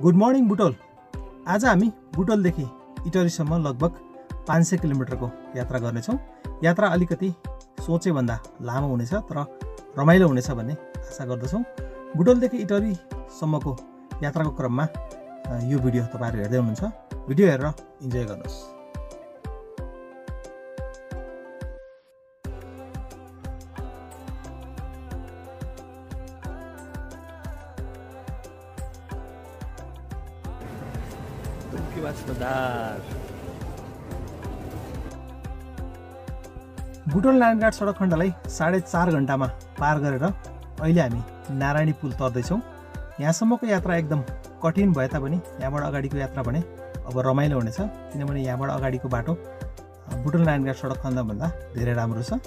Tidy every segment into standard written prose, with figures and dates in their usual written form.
Good morning Butwal. आज हामी बुटोलदेखि इटरीसम्म लगभग 500 किलोमिटरको यात्रा गर्नेछौँ। यात्रा अलिकति सोचेभन्दा लामो हुनेछ तर रमाइलो हुनेछ भन्ने आशा गर्दछौँ। बुटोलदेखि इटरीसम्मको यात्राको क्रममा यो भिडियो तपाईहरु हेर्दै हुनुहुन्छ। भिडियो हेरेर इन्जोय गर्नुहोस्। बुटोल नारायणघाट सडक खण्डलाई 4.5 घण्टामा पार गरेर अहिले हामी नारायणी पुल तर्दैछौँ। यहाँसम्मको यात्रा एकदम कठिन भए तापनि यहाँबाट अगाडिको यात्रा भने अब रमाइलो हुनेछ, किनभने यहाँबाट अगाडिको बाटो बुटोल नारायणघाट सडक खण्डभन्दा धेरै राम्रो छ।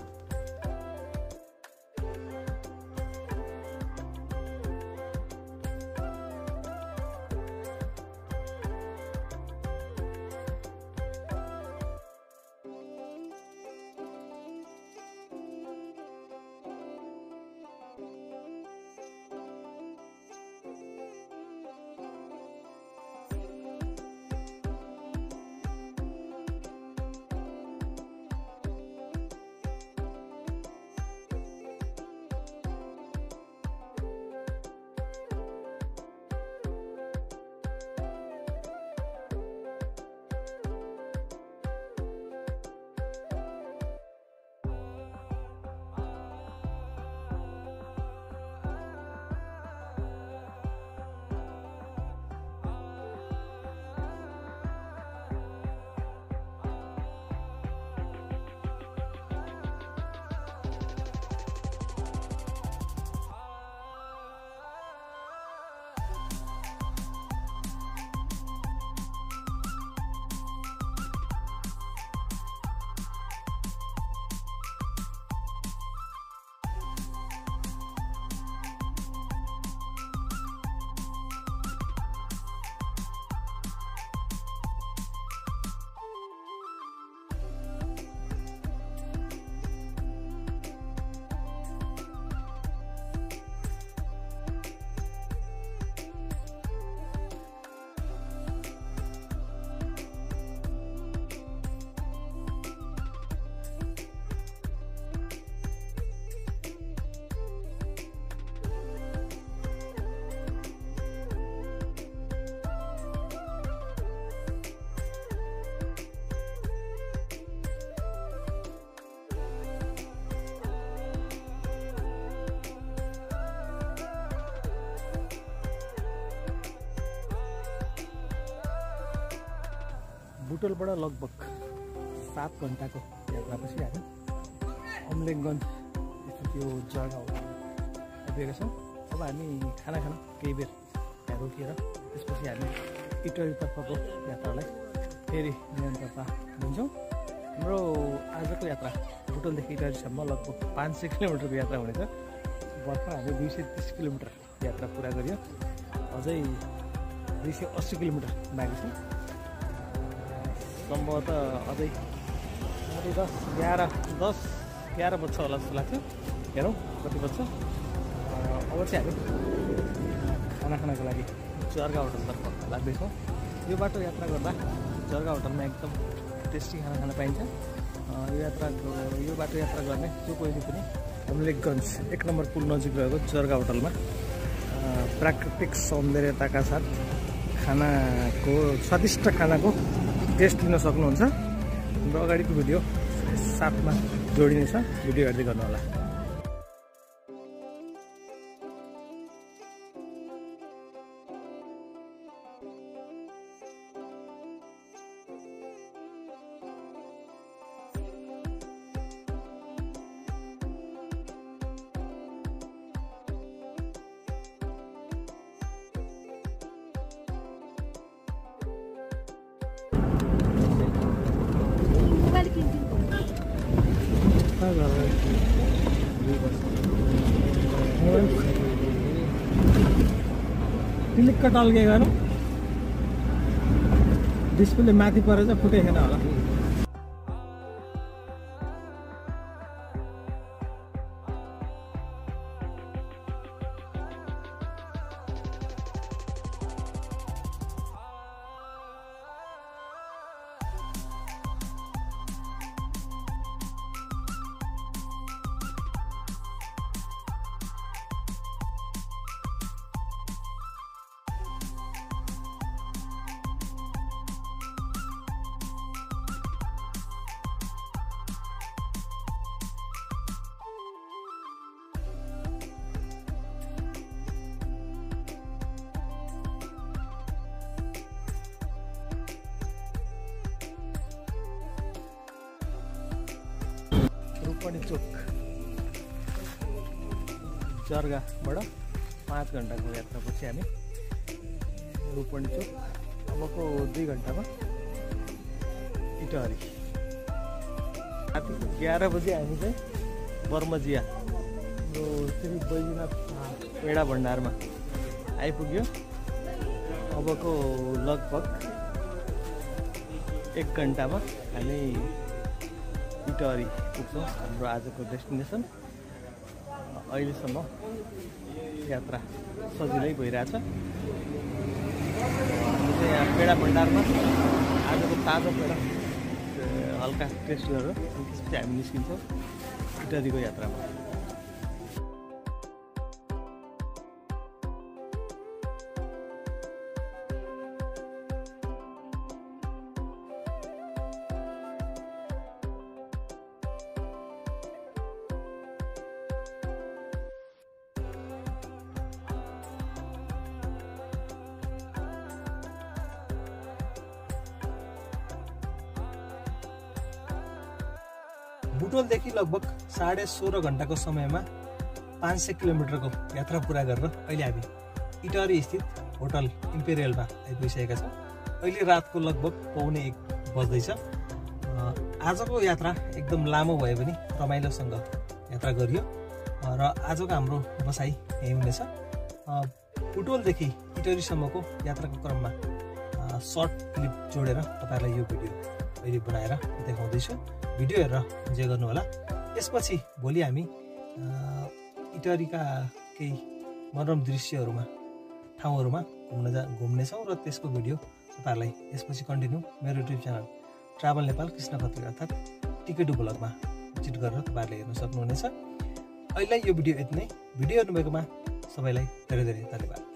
बुटोलबाट लगभग 7 घण्टाको यात्रापछि हामी अमलेखगञ्ज त्यो जग्गा आइपुगेका छौँ। अब हामी खाना खान केही बेर त्यहाँ रोकिएर त्यसपछि हामी इटरीतर्फको यात्रालाई फेरि निरन्तरता दिन्छौँ। हाम्रो आजको यात्रा बुटोलदेखि इटरीसम्म लगभग 500 किलोमिटरको यात्रा हुनेछ। भर्खर हामी 230 किलोमिटर यात्रा पुरा गरियो, अझै 280 किलोमिटर बाँकी छ। सम्भवतः अझै 10-11 बज्छ होला जस्तो लाग्छ। हेरौँ कति बज्छ। अब चाहिँ हामी खाना खानको लागि जर्गा होटलतर्फ लाग्दैछौँ। यो बाटो यात्रा गर्दा जर्गा होटलमा एकदम टेस्टी खाना खान पाइन्छ। यो बाटो यात्रा गर्ने जो कोहीले पनि अमलेखगञ्ज 1 नम्बर पुल नजिक रहेको जर्गा होटलमा प्राकृतिक सौन्दर्यताका साथ खानाको स्वादिष्ट खानाको टेस्ट लिन सक्नुहुन्छ। हाम्रो अगाडिको भिडियो साथमा जोडिनेछ, भिडियो हेर्दै गर्नुहोला। क्लिक कटाल के गर्नु डिस्प्ले माथि परेछ, फुटेन होला। रूपनी चोक जर्गाबाट 5 घण्टाको यात्रापछि हामी रूपनी चोक अबको 2 घण्टामा इटहरी। राति 11 बजे हामी चाहिँ बर्मजिया यो श्री बैजनाथ पेडा भण्डारमा आइपुग्यो। अबको लगभग 1 घण्टामा हामी इटहरी पुग्छौँ, हाम्रो आजको डेस्टिनेसन। अहिलेसम्म यात्रा सजिलै भइरहेछ। हामी चाहिँ यहाँ पेडा भण्डारमा आजको ताजा पेडा हल्का टेस्ट गरेर त्यसपछि हामी निस्किन्छौँ इटहरीको यात्रामा। बुटोलदेखि लगभग 16.5 घण्टाको समयमा 500 किलोमिटरको यात्रा पुरा गरेर अहिले हामी इटहरी स्थित होटल इम्पेरियलमा आइपुगिसकेका छौँ। अहिले रातको लगभग 1:15 बज्दैछ। आजको यात्रा एकदम लामो भए पनि रमाइलोसँग यात्रा गरियो र आजको हाम्रो बसाइ यही हुनेछ। बुटोलदेखि इटहरीसम्मको यात्राको क्रममा सर्ट क्लिप जोडेर तपाईँहरूलाई यो भिडियो अहिले बनाएर देखाउँदैछु। भिडियो हेरेर इन्जोय गर्नु होला। यसपछि भोलि हामी इटहरीका केही मनोरम दृश्यहरूमा ठाउँहरूमा घुम्नेछौँ र त्यसको भिडियो तपाईँहरूलाई यसपछि कन्टिन्यू मेरो YouTube channel travel Nepal Krishna Khatri अर्थात् टिकेटु ब्लगमा भिजिट गरेर तपाईँहरूले हेर्न सक्नुहुनेछ। अहिलेलाई यो भिडियो यति नै। भिडियो हेर्नुभएकोमा सबैलाई धेरै धेरै धन्यवाद।